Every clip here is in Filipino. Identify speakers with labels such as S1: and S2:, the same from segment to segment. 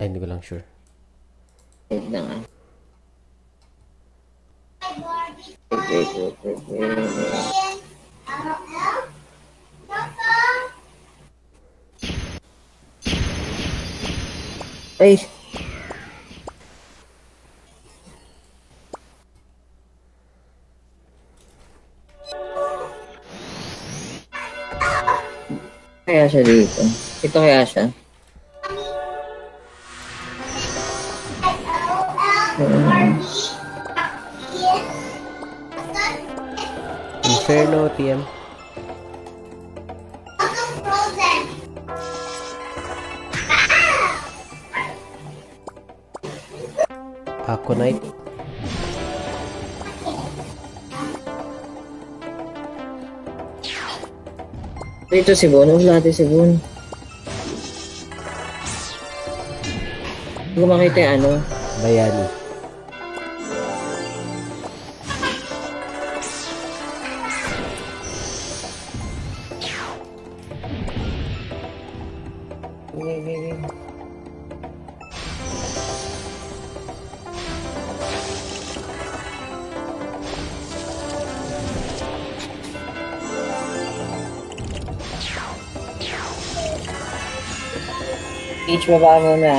S1: Ay, hindi ko lang sure.
S2: Wait lang ah. Ay! Kaya siya dito. Ito kaya siya.
S1: Inferno, TM. Aconite.
S2: Dito si Bon. Wala natin si Bon. Hindi ko makita yung ano.
S1: Bayani.
S2: Peach, baba mo na.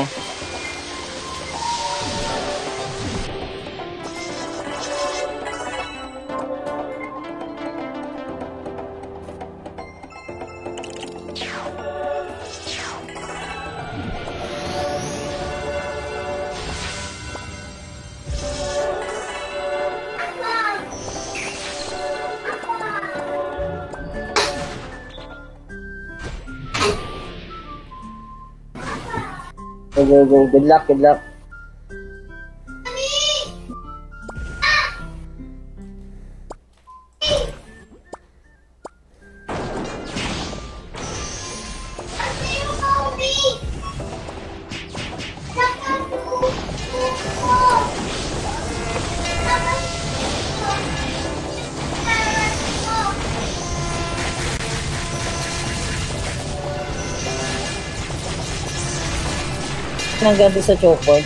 S2: Go, go, go. Good luck, good luck. Hanggang doon sa choker.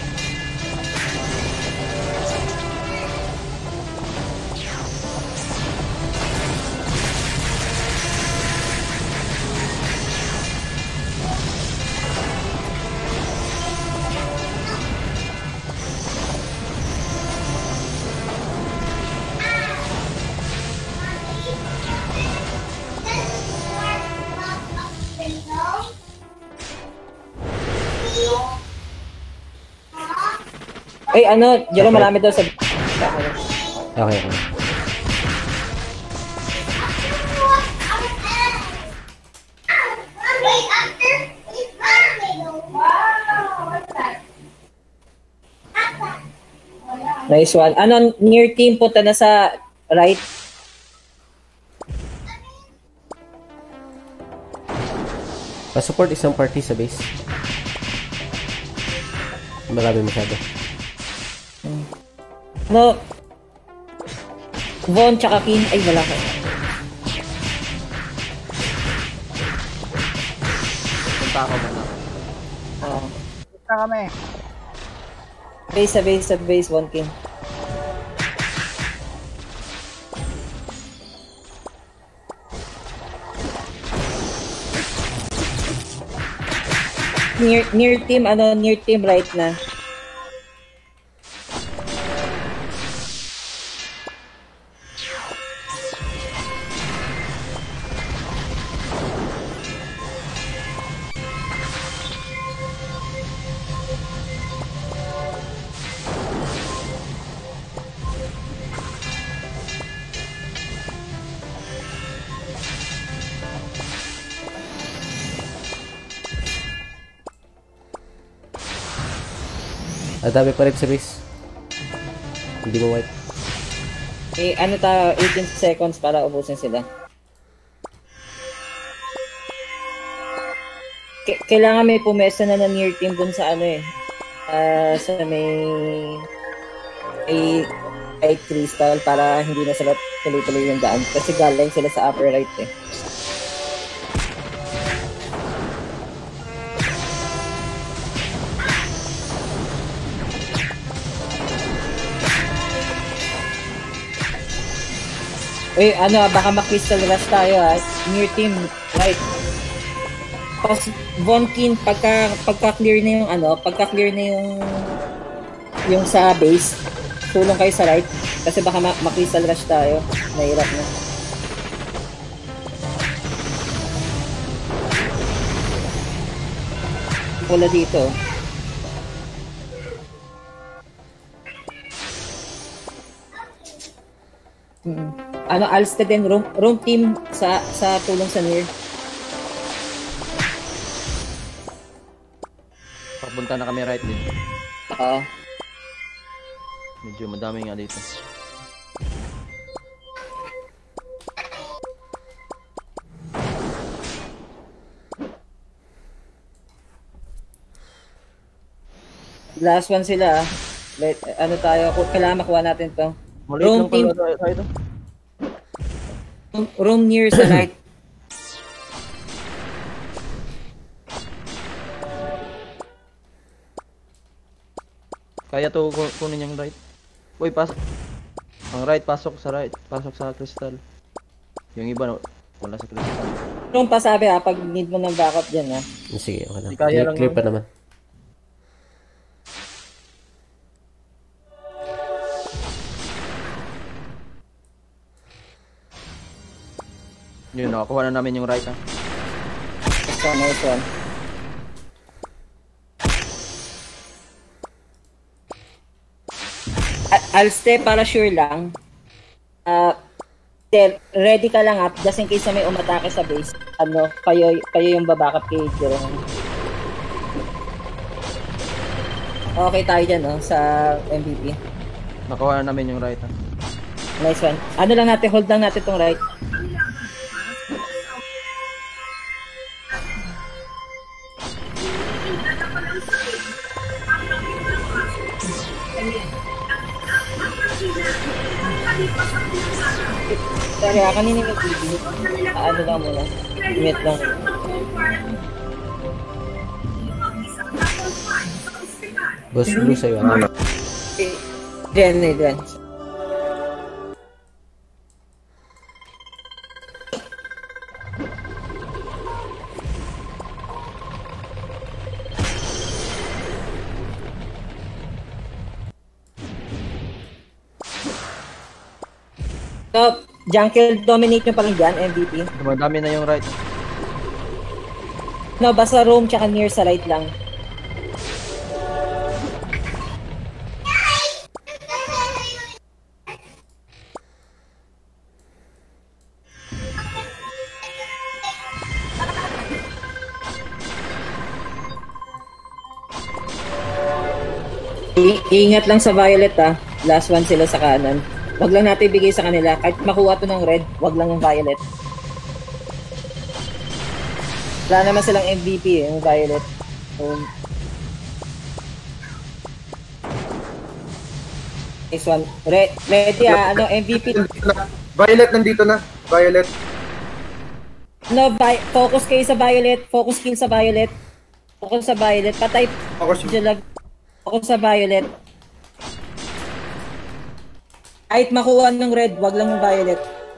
S2: Ay, ano, Jero, marami daw sa...
S1: Okay, okay.
S2: Nice one. Ano, near team, punta na sa right.
S1: Pa-support isang party sa base. Marami masyado.
S2: Ano, Von tsaka King, ay wala ka.
S3: Punta ako muna.
S2: Oo.
S3: Punta kami.
S2: Sa base, Von King. Near team, ano, near team right na.
S1: Dami pa rin sa base. Hindi mo wipe.
S2: Eh, ano ta, 18 seconds para ubusin sila. Kailangan may pumesa na near team dun sa ano eh. Sa may crystal para hindi na sila tuloy-tuloy yung daan. Kasi galing sila sa upper right eh. Uy, ano, baka ma-crystal rush tayo ha. Near team, right. Tapos, Vonkin, pagka-clear na yung ano, pagka-clear na yung sa base, tulong kayo sa right. Kasi baka ma-crystal rush tayo. Nahirap na. Pula dito. Ano, Alsted din, room team sa tulong sa near.
S3: Papunta na kami right dito.
S2: Oo.
S3: Medyo madami nga dito.
S2: Last one sila ah. Ano tayo, kailangan makuha natin to. Room team, room near sa right.
S3: Kaya to kunin yung right. Uy, pasok. Ang right, pasok sa right. Pasok sa crystal. Yung iba, no, wala sa crystal.
S2: Room pa sabi ah, pag need mo ng backup dyan ah.
S1: Sige, okay lang.
S3: Di kaya lang
S1: Clear pa
S3: naman.
S1: naman.
S3: Yun, nakakuha na namin yung right, ha.
S2: Nice one. I'll stay para sure lang. Ready ka lang up just in case na may umatake sa base. Ano, kayo yung babackup kay Jerome. Okay tayo dyan, no, sa MVP.
S3: Nakuha na namin yung right, ha.
S2: Nice one. Ano lang natin, hold lang natin tong right. Kaya kanina may TV. Ano lang muna. Mute lang.
S1: Boss Blue sa'yo. Ano?
S2: Diyan. So, Jungle dominate nyo pa lang dyan, MVP.
S3: Dumadami na yung right.
S2: No, basta roam tsaka near sa right lang. Iingat lang sa Violet ah. Last one sila sa kanan. Wag lang natin ibigay sa kanila. Kahit makuha to ng red, wag lang yung Violet. Wala naman silang MVP eh, yung Violet. This one. Ready ah, ano, MVP.
S4: Violet nandito na. Violet.
S2: No, focus kayo sa Violet. Focus kill sa Violet. Focus sa Violet. Patay. Focus sa Violet. Kahit makuha ng red, wag lang yung Violet.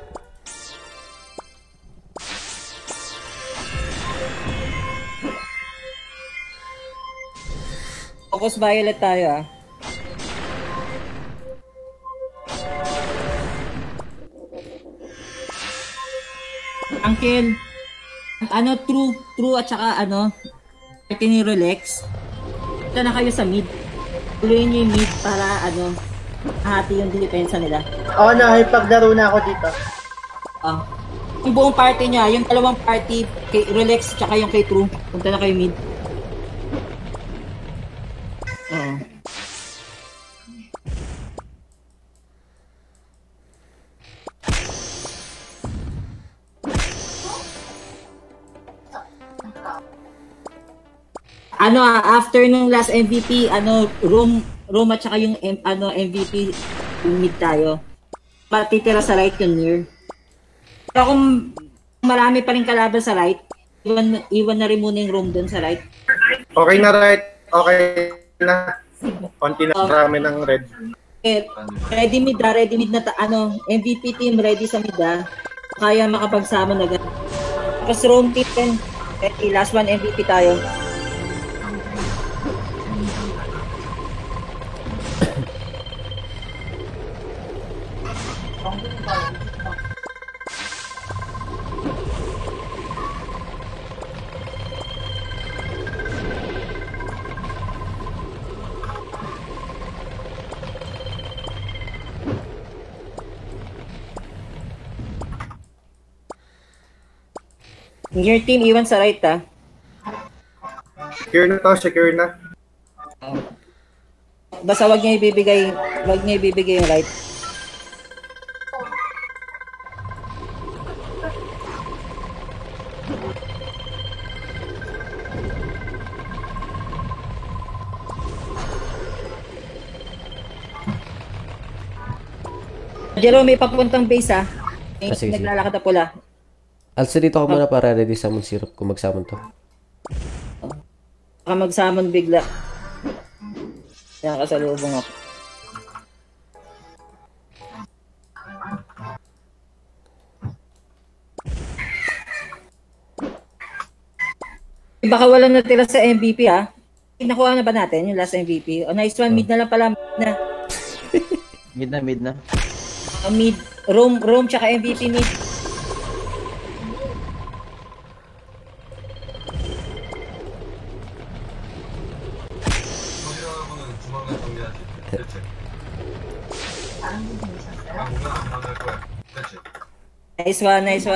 S2: Focus Violet tayo ah. Uncle, ano, true at saka ano, ni Relax. Ito na kayo sa mid. Tuloyin nyo yung mid para ano, hati yung depensa nila.
S5: Oo na, paglaro na ako dito.
S2: Yung buong party niya, yung dalawang party, kay Relax tsaka yung kay True, punta na kayo mid. Ano after nung last MVP, ano, room at saka yung ano, MVP mid tayo. Patitira sa right yung near. Pero kung marami pa rin kalaban sa right, iwan na rin muna yung room dun sa right.
S4: Okay na right. Okay na. Konti na marami ng red.
S2: Ready mid na MVP team ready sa mid kaya makapagsama na ganun. Tapos roam team din. Last one MVP tayo. Your team iwan sa right
S4: Secure na to, secure na.
S2: Basta wag niya ibibigay yung right. Jerome, may papuntang base
S1: sige.
S2: Naglalakad na pula.
S1: Also dito ako muna para ready summon syrup kung mag-summon to.
S2: Baka mag-summon bigla. Kaya kasalubong ako. Baka walang natira sa MVP Nakuha na ba natin yung last MVP? Nice one, mid na lang pala. Mid na.
S3: Mid na.
S2: Mid, roam tsaka MVP mid. Nice one. Nice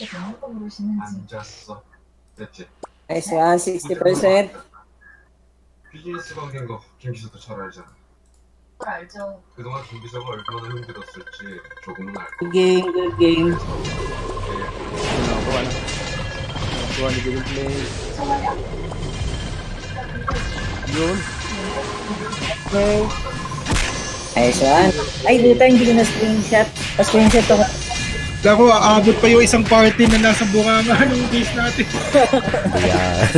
S2: one, 60%.
S6: 비즈니스 관계인 거 김기수도 잘 알잖아. 알죠. 그동안 준비자가 얼마나 힘들었을지 조금은 알고.
S2: Good game.
S3: Nakuha ni Billy Play. Yun.
S2: Nice one. Ay, dito hindi ko na-screenshot. Pa-screenshot ako.
S7: Ako, aabot pa yung isang party na nasa bunganga ng base natin.
S1: Ayan.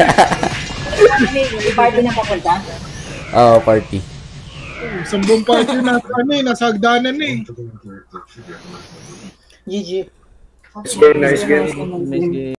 S2: May party na papunta?
S1: Oo, party.
S7: Isang buong party na nasa hagdanan
S2: GG.
S4: Nice game.
S3: Nice game.